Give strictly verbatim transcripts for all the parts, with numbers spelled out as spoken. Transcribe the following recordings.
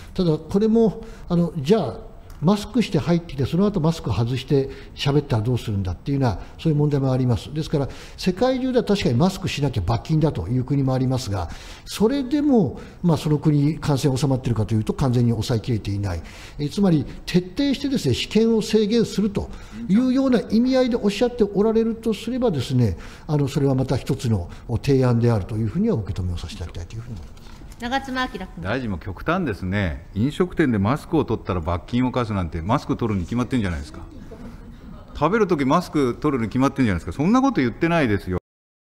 ただ、これもあのじゃあ、マスクして入ってきて、その後マスク外して喋ったらどうするんだっていうような、そういう問題もあります。ですから、世界中では確かにマスクしなきゃ罰金だという国もありますが、それでも、まあ、その国、感染収まっているかというと、完全に抑えきれていない、えつまり徹底してですね、私権を制限するというような意味合いでおっしゃっておられるとすればですね、あのそれはまた一つの提案であるというふうには受け止めをさせていただきたいというふうに思います。 長妻昭君。 大臣も極端ですね、飲食店でマスクを取ったら罰金を課すなんて、マスク取るに決まってるんじゃないですか、食べるときマスク取るに決まってるんじゃないですか、そんなこと言ってないですよ。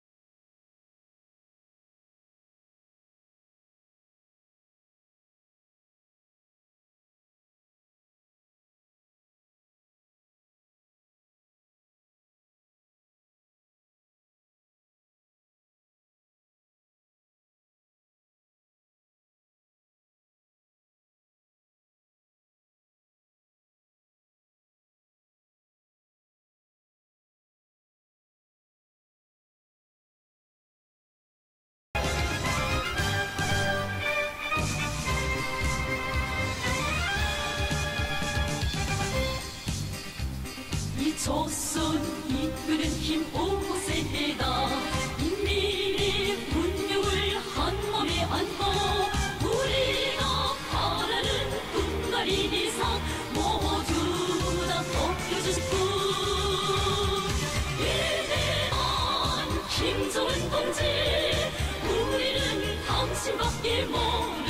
이 조선 이끄는 힘 오세다 인민의 운명을 한몸에 안고 우리가 바라는 분갈이 이상 모두 다 벗겨줄 뿐 위대한 김정은 동지 우리는 당신밖에 모르